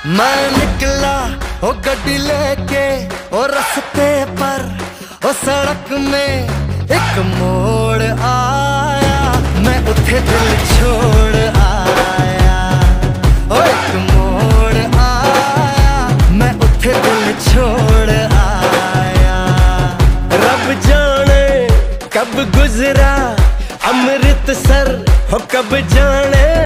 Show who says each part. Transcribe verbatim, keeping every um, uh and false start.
Speaker 1: मैं निकला ओ गड्डी लेके ओ रस्ते पर ओ सड़क में एक मोड़ आया, मैं उठे दिल छोड़ आया। ओ एक मोड़ आया, मैं उठे दिल छोड़ आया। रब जाने कब गुजरा अमृतसर हो, कब जाने